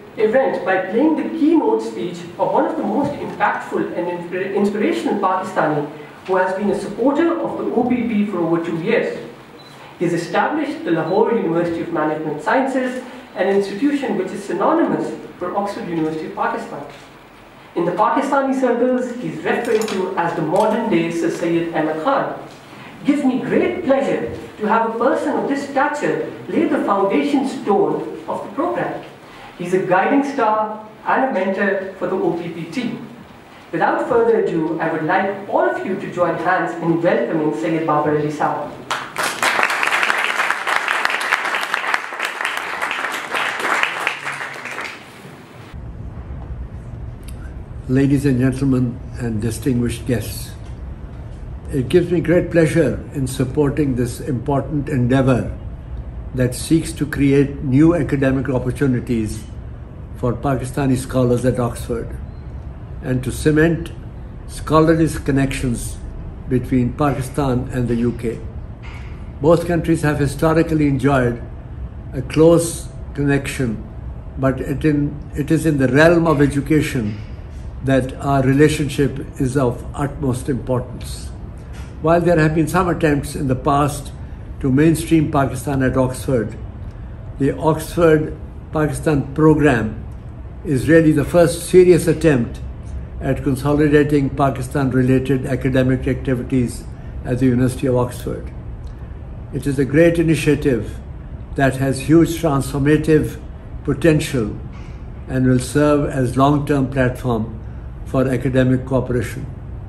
event by playing the keynote speech of one of the most impactful and inspirational Pakistani who has been a supporter of the OPP for over 2 years. He has established the Lahore University of Management Sciences, an institution which is synonymous for Oxford University of Pakistan. In the Pakistani circles, he is referred to as the modern-day Sir Syed Ahmad Khan. It gives me great pleasure to have a person of this stature lay the foundation stone of the program. He's a guiding star and a mentor for the OPP team. Without further ado, I would like all of you to join hands in welcoming Syed Babar Ali Sahab. Ladies and gentlemen and distinguished guests, it gives me great pleasure in supporting this important endeavor that seeks to create new academic opportunities for Pakistani scholars at Oxford and to cement scholarly connections between Pakistan and the UK. Both countries have historically enjoyed a close connection, but it is in the realm of education that our relationship is of utmost importance. While there have been some attempts in the past to mainstream Pakistan at Oxford, the Oxford-Pakistan program is really the first serious attempt at consolidating Pakistan-related academic activities at the University of Oxford. It is a great initiative that has huge transformative potential and will serve as long-term platform for academic cooperation.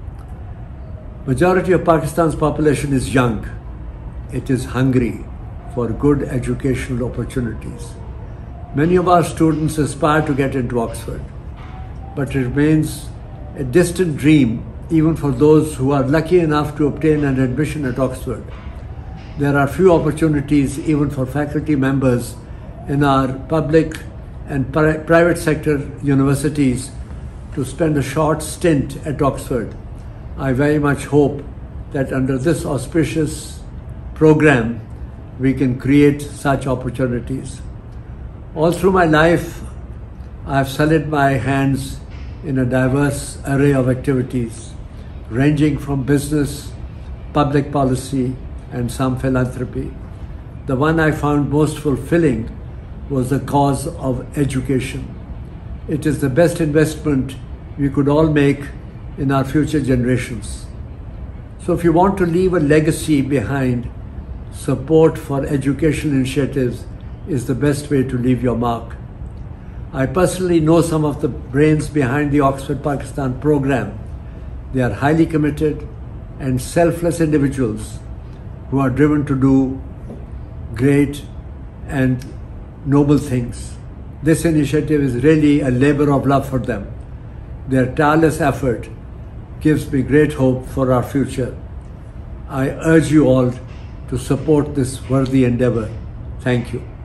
Majority of Pakistan's population is young. It is hungry for good educational opportunities. Many of our students aspire to get into Oxford, but it remains a distant dream even for those who are lucky enough to obtain an admission at Oxford. There are few opportunities even for faculty members in our public and private sector universities to spend a short stint at Oxford. I very much hope that under this auspicious program, we can create such opportunities. All through my life, I have sullied my hands in a diverse array of activities, ranging from business, public policy, and some philanthropy. The one I found most fulfilling was the cause of education. It is the best investment we could all make in our future generations. So if you want to leave a legacy behind, support for educational initiatives is the best way to leave your mark. I personally know some of the brains behind the Oxford-Pakistan program. They are highly committed and selfless individuals who are driven to do great and noble things. This initiative is really a labor of love for them. Their tireless effort gives me great hope for our future. I urge you all to support this worthy endeavor. Thank you.